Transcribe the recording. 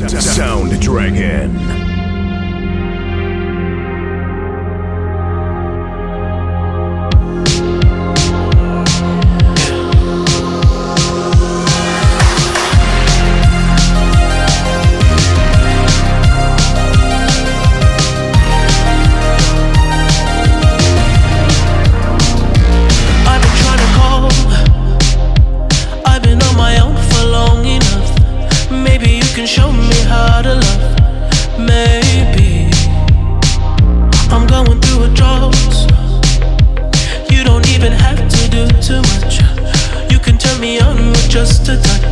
Sound Dragon. Show me how to love. Maybe I'm going through a drought. You don't even have to do too much. You can turn me on with just a touch.